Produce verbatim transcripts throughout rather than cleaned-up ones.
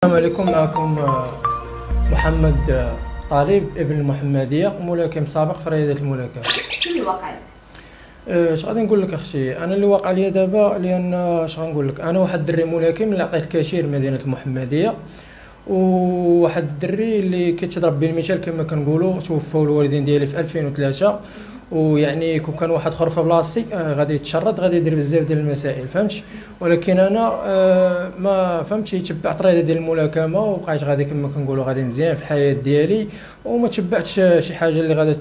السلام عليكم. معكم محمد طالب ابن المحمديه، ملاكم سابق في رياضه الملاكمه. شنو اللي واقع لك؟ اش غادي نقول لك اختي، انا اللي واقع ليا دابا لان اش غنقول لك، انا واحد الدري ملاكم اللي عطيت كاشير مدينه المحمديه، وواحد الدري اللي كيتضرب به المثال كما كنقولوا. توفاو الوالدين ديالي في ألفين وثلاثة، ويعني كون كان واحد اخر في بلاصتي آه غادي يتشرد، غادي يدير بزاف ديال المسائل، فهمتي. ولكن انا آه ما فهمتي، تبعت الرياضه ديال الملاكمه وبقيت غادي كما كنقولوا غادي مزيان في الحياه ديالي، وما تبعتش شي حاجه اللي غادي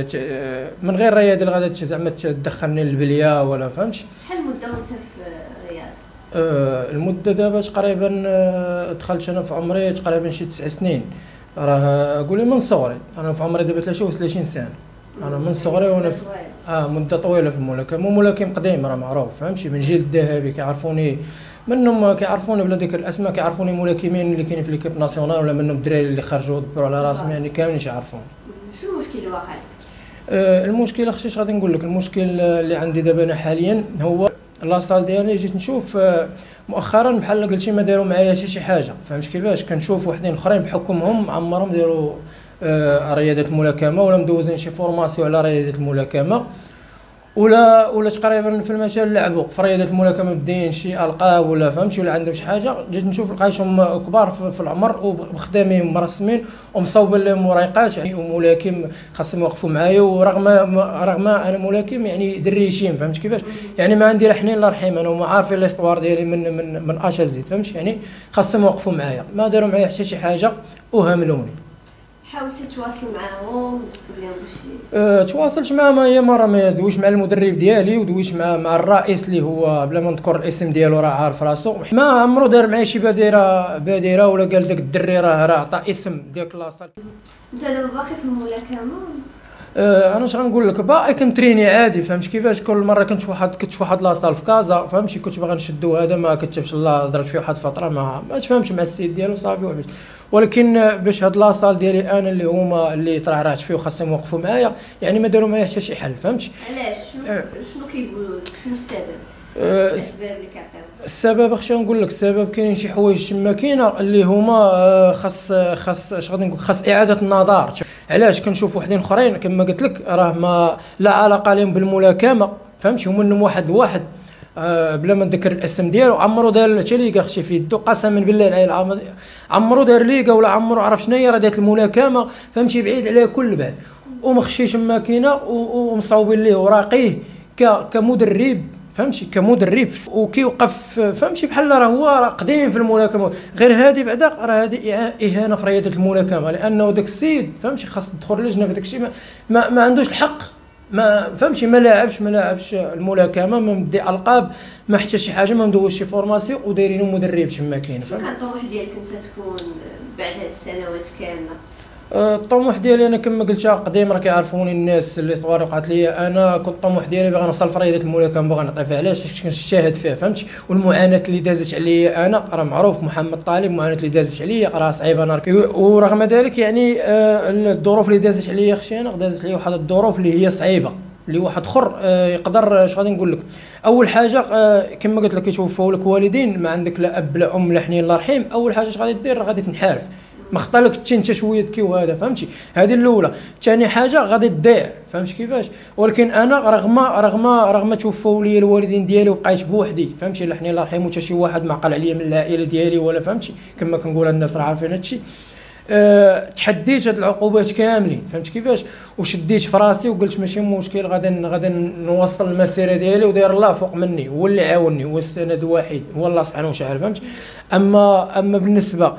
من غير الرياضه اللي غادي زعما تدخلني للبليه ولا فهمتي. شحال المده وانت في الرياضه؟ آه المده دابا تقريبا آه دخلت انا في عمري تقريبا شي تسع سنين، راه قولي من صغري. انا في عمري دابا ثلاثة وثلاثين سنه، انا من صغري وانا في اه مده طويله في الملاكمه، وملاكم قديم راه معروف فهمتي، من جيل الذهبي كيعرفوني منهم، كيعرفوني بلا ذكر الاسماء، كيعرفوني ملاكمين اللي كاينين في ليكيب ناسيونال، ولا منهم الدراري اللي خرجوا دبروا على راسهم، يعني كاملين يعرفوني. شنو المشكل اللي واقع لك؟ آه المشكل اختي اش غادي نقول لك، المشكل اللي عندي دابا انا حاليا هو لاصال ديالي. جيت نشوف آه مؤخرا بحال قلتي ما داروا معايا حتى شي حاجه، فهمت كيفاش. كنشوف وحدين اخرين بحكمهم عمرهم داروا آه رياضه الملاكمه، ولا مدوزين شي فورماسيون على رياضه الملاكمه، ولا ولا تقريبا في المجال لعبوا في رياضه الملاكمه بدين شي القاب ولا فهمتي، ولا عندهم شي حاجه. جيت نشوف لقيتهم كبار في العمر وخدامين مرسمين ومصوبين لهم وريقات يعني، وملاكم خاصهم يوقفوا معايا، ورغم رغم انا ملاكم يعني دريشيم، فهمت كيفاش. يعني ما عندي لا حنين لا رحيم، انا وما عارفين ليستوار ديالي من من من اش زيد، فهمت يعني. خاصهم يوقفوا معايا، ما داروا معايا حتى شي حاجه وهملوني. حاولتي تواصل معاهم تقول لهم واش؟ أه تواصلت معاهم هي مره، ما دويش مع المدرب ديالي ودويش مع مع الرئيس اللي هو بلا ما نذكر الاسم ديالو راه عارف راسو، ما عمرو دار معايا شي بادره بادره ولا قال داك الدري راه راه عطى اسم ديك لاصال. انت دابا باقي في الملاكمه؟ أه انا اش غنقول لك، باقي كنتريني عادي، فهمت كيفاش. كل مره كنت في واحد كنت في واحد لاصال في كازا، فهمتي، كنت باغي نشدو هذا ما كتبش الله، ضربت فيه واحد الفتره ما ما تفهمش مع السيد ديالو صافي وعبيت. ولكن باش هاد لاصال ديالي انا اللي هما اللي ترعرعت فيه وخاصهم يوقفوا معايا، يعني ما داروا معايا حتى شي حل، فهمتي. علاش؟ شنو أه شنو كيقولوا لك؟ شنو السبب؟ أه الاسباب اللي كيعطيوك؟ السبب اخشى نقول لك السبب، كاينين شي حوايج تما كاينه اللي هما خاص خاص اش غادي نقول خاص اعاده النظر. علاش كنشوف وحدين اخرين كما قلت لك راه ما لا علاقه لهم بالملاكمه، فهمتي، ومنهم واحد واحد آه بلا ما نذكر الاسم ديالو، عمرو دار حتى ليغا اختي في يدو، قسما بالله العلي عمرو دار ليغا ولا عمرو عرف شنو هي رياضه الملاكمه، فهمتي، بعيد عليها كل بعد، ومخشيش الماكينه ومصاوبين ليه وراقيه كمدرب، فهمتي، كمدرب وكيوقف، فهمتي، بحال راه هو راه قديم في الملاكمه. غير هذه بعدا راه هذه اهانه في رياضه الملاكمه، لانه داك السيد فهمتي خاص تدخل لجنه في داك الشيء، ما, ما, ما عندوش الحق، ما فهمتي، ما لاعبش ما لاعبش الملاكمه، ما مدي القاب، ما حتى شي حاجه، ما مدوش شي فورماسيون ودايرينو مدرب تما كاين. شنو كان الطموح ديالك انت تكون بعد هاد السنوات كامله؟ الطموح ديالي انا كما قلت قديم، راه كيعرفوني الناس اللي صغار وقعت ليا. انا كنت الطموح ديالي باغي نوصل في رياضه الملاكمه، باغي نعطي فيها، علاش كنشاهد فيها، فهمتي، والمعاناه اللي دازت عليا انا راه معروف، محمد طالب المعاناه اللي دازت عليا راه صعيبه انا، ورغم ذلك يعني آه الظروف اللي دازت عليا اختي انا دازت عليا واحد الظروف اللي هي صعيبه، اللي واحد اخر آه يقدر اش غادي نقول لك. اول حاجه آه كما قلت لك كيتوفاو لك والدين، ما عندك لا اب لا ام لا حنين لا رحيم، اول حاجه اش غادي دير غادي تنحرف، ما خطالك انت شويه تكي وهذا، فهمتي، هذه الاولى. ثاني حاجه غادي تضيع، فهمت كيفاش. ولكن انا رغم رغم رغم توفوا لي الوالدين ديالي وبقيت بوحدي، فهمتي، لا حنين الله يرحمه حتى شي واحد ما عقل عليا من العائله ديالي ولا، فهمتي، كما كنقول الناس راه عارفين هادشي. أه تحديت هاد العقوبات كاملين، فهمت كيفاش، وشديت في راسي وقلت ماشي مشكل، غادي غادي نوصل المسيره ديالي، وداير الله فوق مني، هو اللي عاوني، هو السند الوحيد هو الله سبحانه وتعالى، فهمت. اما اما بالنسبه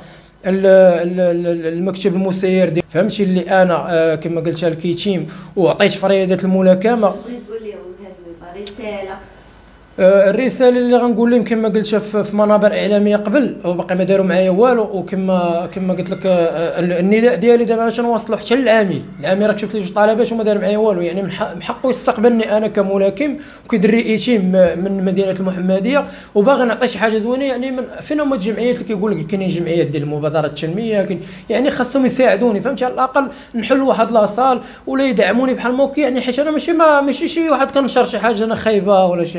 المكتب المسير ديالي، فهمتي، اللي انا آه كما قلت لك كيتيم وعطيت في رياضه الملاكمه، بغيت تقول لهم هذه رساله؟ آه الرساله اللي غنقول لهم كما قلت في منابر اعلاميه قبل، وباقي ما داروا معايا والو، وكما كما قلت لك آه النداء ديالي دابا باش نوصلوا حتى للعامل، العامل راه كتبت لي جوج طلبات وما دار معايا والو، يعني من حقه يستقبلني انا كملاكم وكيدري ايتيم من مدينه المحمديه، وباغي نعطي شي حاجه زوينه. يعني من فين هما الجمعيات اللي كيقول لك كاينين جمعيات ديال المبادرات التنميه، يعني خاصهم يساعدوني، فهمتي، على الاقل نحل واحد لاصال ولا يدعموني بحال موكي، يعني حيت انا ماشي ما ماشي شي واحد كنشر شي حاجه انا خايبه ولا شي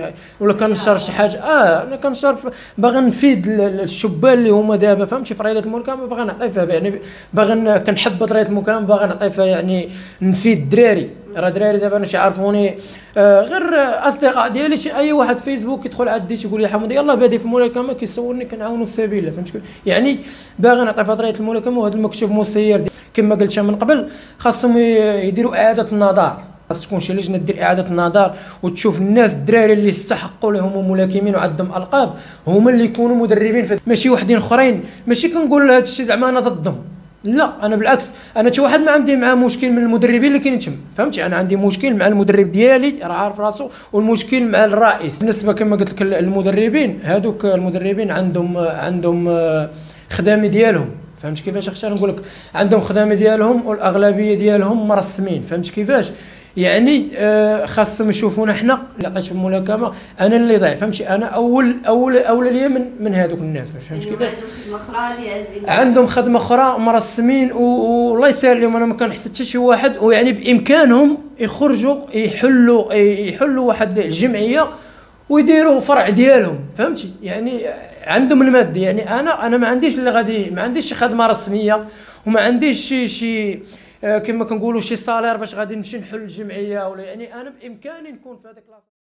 ولا كنشر شي حاجه. اه انا كنشر ف- باغي نفيد ال- ال- الشبان اللي هما دابا فهمتي في رياضه الملاكمه، باغي نعطي فيها يعني، باغي ن- كنحب رياضه الملاكمه، باغي نعطي فيها يعني نفيد الدراري. راه دراري دابا انا شي عارفوني آه غير آه، اصدقاء ديالي شي اي واحد في فيسبوك يدخل عندي يقول لي حمودي يلاه بادي في الملاكمه كيصورني كنعاونو في سبيل الله فهمتي. يعني باغي نعطي فيها طريقه الملاكمه، وهذا المكتوب مسير دي- كما قلت من قبل خاصهم ي- يديروا اعاده النظر. خاص تكون شي لجنه دير اعاده النظر وتشوف الناس الدراري اللي استحقوا اللي هما ملاكمين وعندهم القاب هما اللي يكونوا مدربين في، ماشي وحدين اخرين. ماشي كنقول هذا الشيء زعما انا ضدهم، لا انا بالعكس، انا شي واحد ما عندي معاه مشكل من المدربين اللي كاينين تما فهمتي. انا عندي مشكل مع المدرب ديالي راه عارف راسو، والمشكل مع الرئيس. بالنسبه كما قلت لك المدربين هذوك المدربين عندهم عندهم آه، خدامي ديالهم فهمت كيفاش اختي نقول لك، عندهم خدامه ديالهم والاغلبيه ديالهم مرسمين فهمت كيفاش. يعني آه خاصهم يشوفونا حنا اللي عطيت في الملاكمه انا اللي ضعيف فهمتي. انا اول اول اولى من من هذوك الناس فهمت كيفاش. عندهم خدمه اخرى اللي عزيزين عندهم خدمه اخرى مرسمين و- والله يسهل لهم. انا ما كنحس حتى شي واحد، ويعني بامكانهم يخرجوا يحلوا يحلوا واحد الجمعيه ويديروا فرع ديالهم فهمتي. يعني عندهم الماده. يعني انا انا ما عنديش اللي غادي، ما عنديش شي خدمه رسميه وما عنديش شي شي آه، كما كنقولوا شي صالير باش غادي نمشي نحل الجمعيه ولا. يعني انا بامكاني نكون في هذاك